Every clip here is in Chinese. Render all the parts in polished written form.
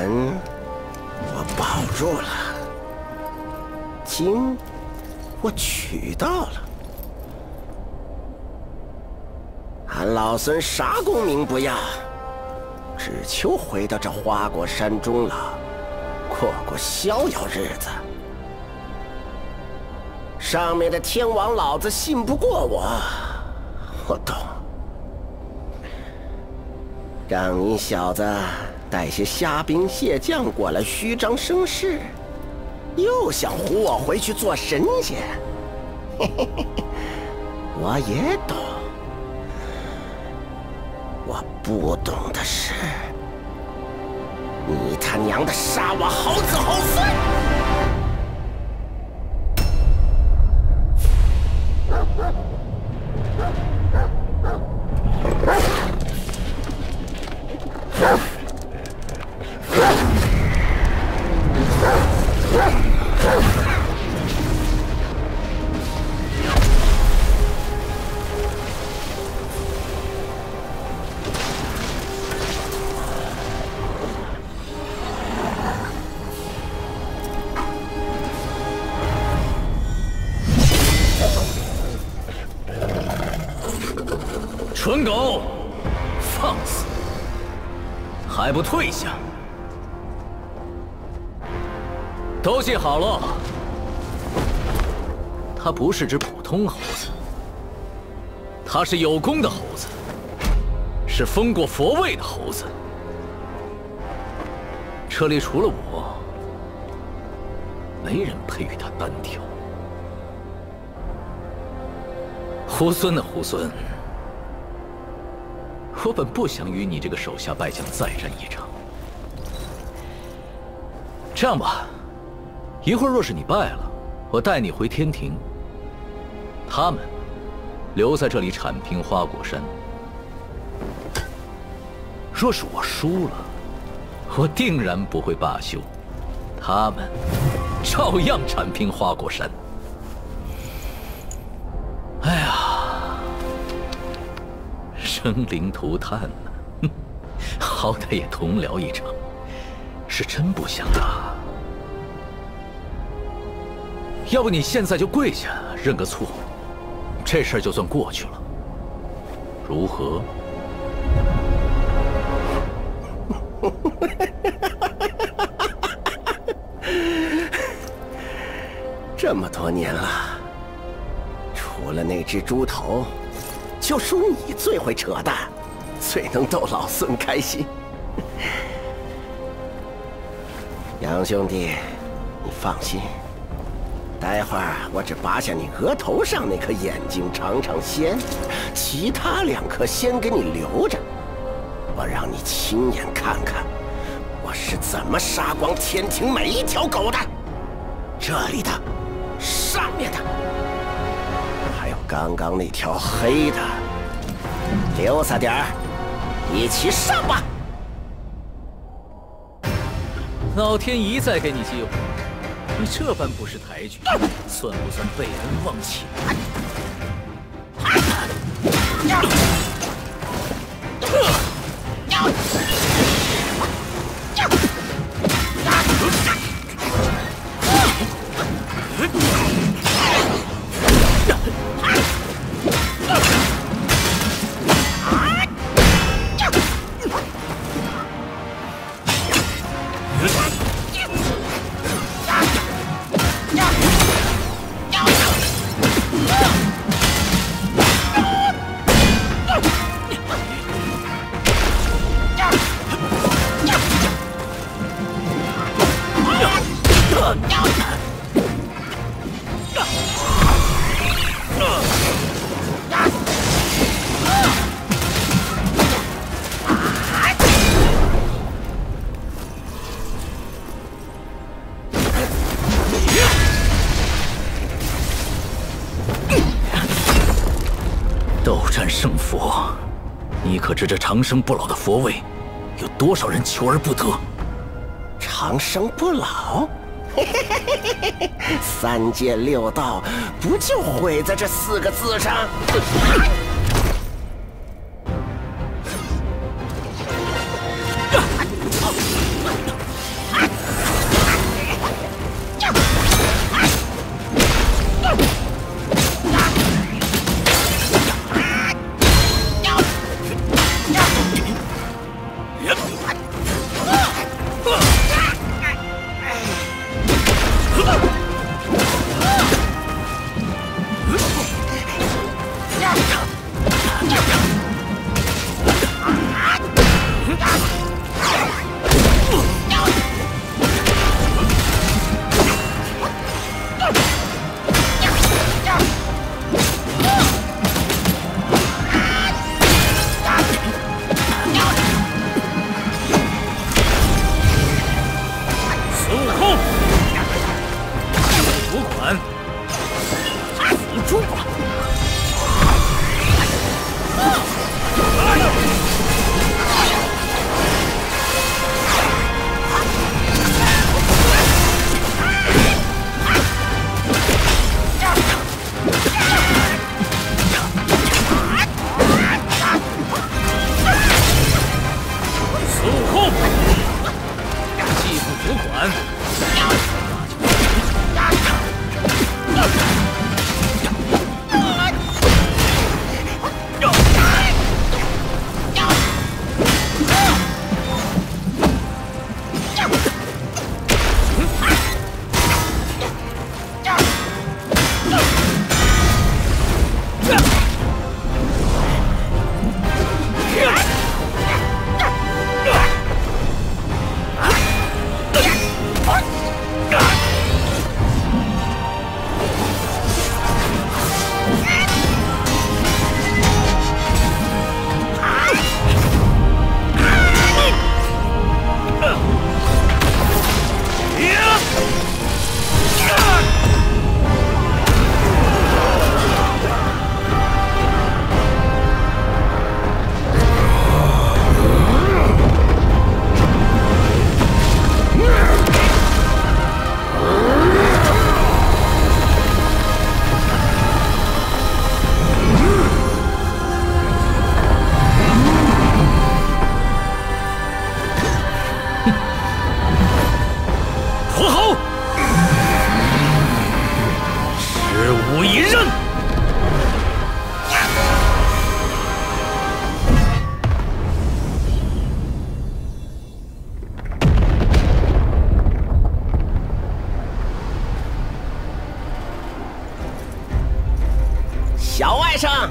本我保住了，金我取到了。俺老孙啥功名不要，只求回到这花果山中了，过过逍遥日子。上面的天王老子信不过我懂。让你小子带些虾兵蟹将过来虚张声势，又想唬我回去做神仙。嘿嘿嘿，我也懂。我不懂的是，你他娘的杀我好子好孙！ 蠢狗，放肆！还不退下！都记好了，他不是只普通猴子，他是有功的猴子，是封过佛位的猴子。这里除了我，没人配与他单挑。猢狲的猢狲。我本不想与你这个手下败将再战一场。这样吧，一会儿若是你败了，我带你回天庭。他们留在这里铲平花果山。若是我输了，我定然不会罢休，他们照样铲平花果山。哎呀！生灵涂炭呢，好歹也同僚一场，是真不想打。要不你现在就跪下认个错，这事儿就算过去了，如何？ 这么多年了，除了那只猪头。就属你最会扯淡，最能逗老孙开心。杨兄弟，你放心，待会儿我只拔下你额头上那颗眼睛尝尝鲜，其他2颗先给你留着，我让你亲眼看看我是怎么杀光天庭每一条狗的。这里的，上面的。刚刚那条黑的，留下点儿，一起上吧！ 老天一再给你机会，你这般不识抬举，算不算背恩忘情？斗战胜佛，你可知这长生不老的佛位，有多少人求而不得？ 长生不老，3界6道不就毁在这4个字上？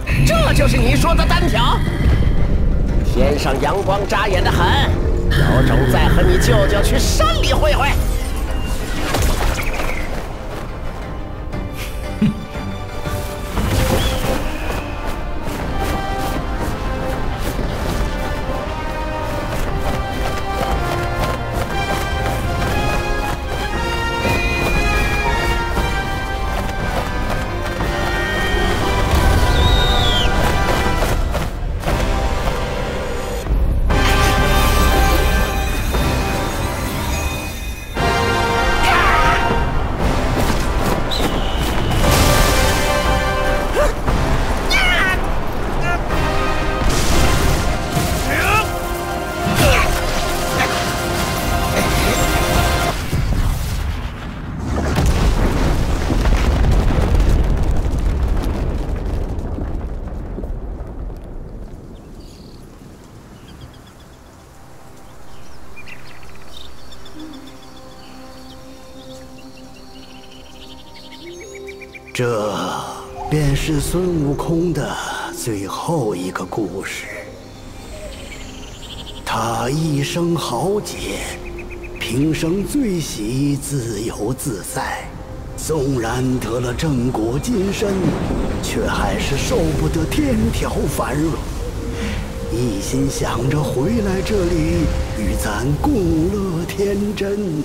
这就是你说的单挑？天上阳光扎眼的很，有种再和你舅舅去山里会会。 这便是孙悟空的最后一个故事。他一生豪杰，平生最喜自由自在。纵然得了正果金身，却还是受不得天条繁荣，一心想着回来这里与咱共乐天真。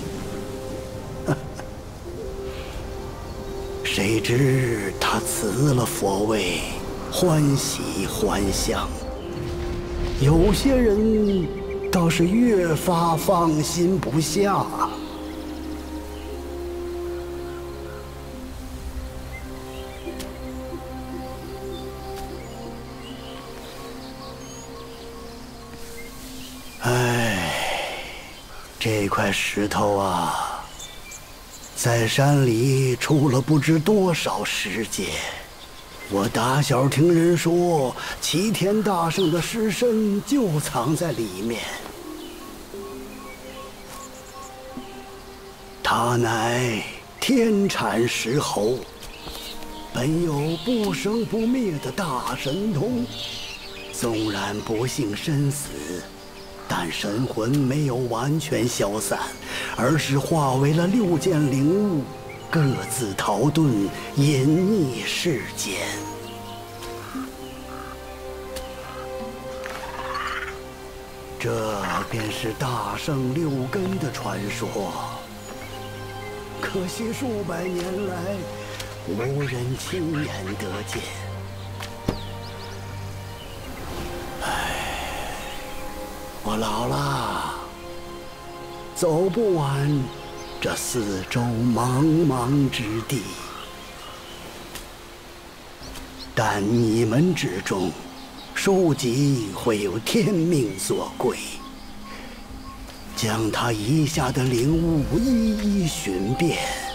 谁知他辞了佛位，欢喜还乡。有些人倒是越发放心不下。唉，这块石头啊，在山里出了不知多少世界。我打小听人说，齐天大圣的尸身就藏在里面。他乃天产石猴，本有不生不灭的大神通。纵然不幸身死，但神魂没有完全消散，而是化为了6件灵物，各自逃遁，隐匿世间。这便是大圣6根的传说。可惜数百年来，无人亲眼得见。我老了，走不完这四周茫茫之地。但你们之中，书籍会有天命所归，将他遗下的灵物一一寻遍，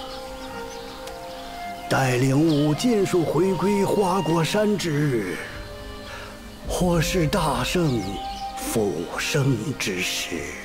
待灵物尽数回归花果山之日，或是大圣复生之时。